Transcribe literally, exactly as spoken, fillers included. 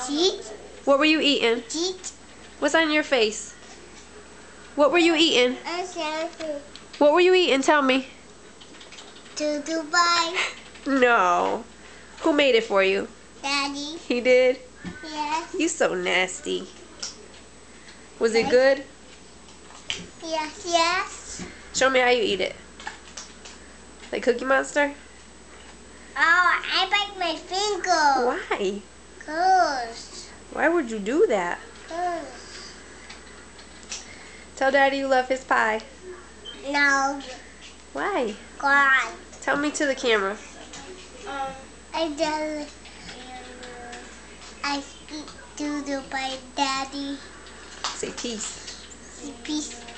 Cheese. What were you eating? Cheese. What's on your face? What were you eating? Xavi. What were you eating? Tell me. To Dubai. No. Who made it for you? Daddy. He did? Yes. You so nasty. Was it Yes. good? Yes, yes. Show me how you eat it. Like Cookie Monster? Oh, I bite my finger. Why? Cause. Why would you do that? Cause. Tell Daddy you love his pie. No. Why? God. Tell me to the camera. Um, I just. I speak to Dubai, Daddy. Say peace. Peace.